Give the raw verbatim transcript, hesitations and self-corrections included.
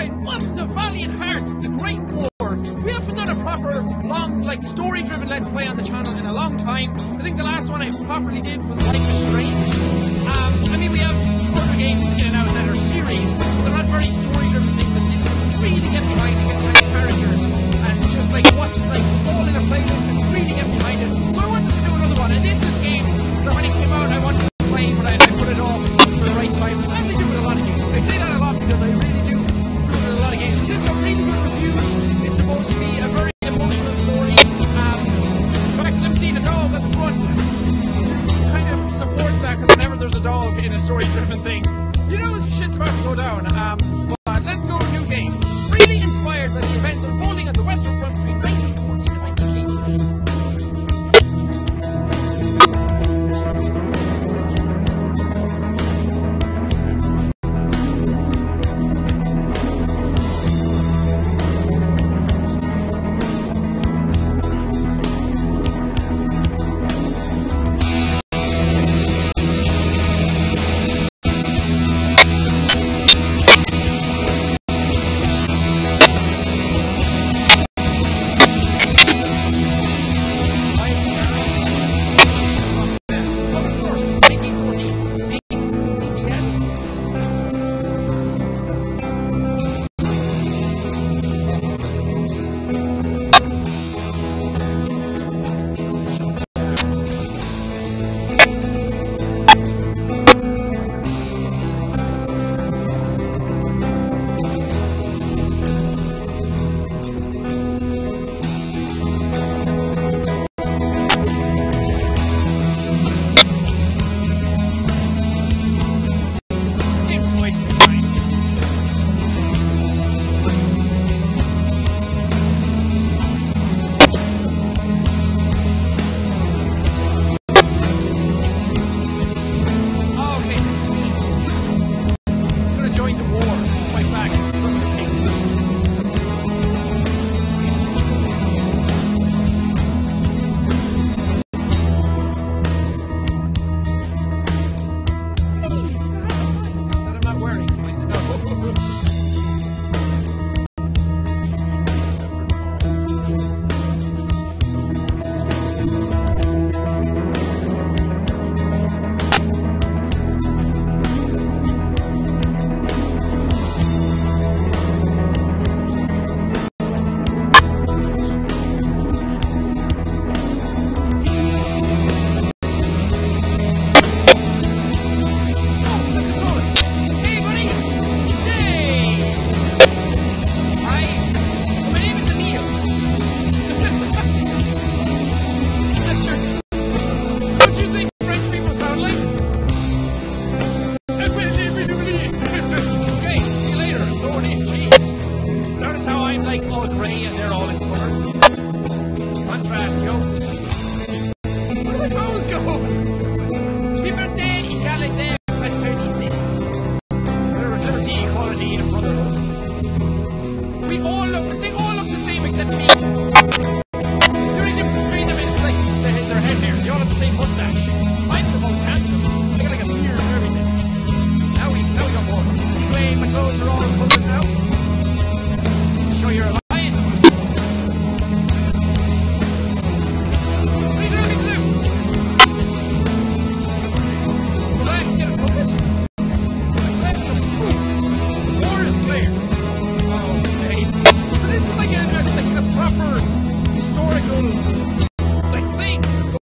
Alright, what's the Valiant Hearts, the Great War? We haven't done a proper, long, like, story-driven Let's Play on the channel in a long time. I think the last one I properly did was Life is Strange. Um, I mean, we have other games in and out that are series, but they're not very story-driven things that you really get behind and get behind the characters. And just, like, watch, like, all in a playlist and really get behind it. So I wanted to do another one, and this is a game that when it came out I wanted to play, but I, I put it off for the right time. As I do with a lot of games. I say that a lot because I really do do it with a lot of games. This is a really good review. It's supposed to be a very emotional story. Um, in fact, I'm seeing a dog at the front. Kind of supports that, because whenever there's a dog in a story-driven thing, you know shit's about to go down. Um, but let's go to a new game. Really inspired by the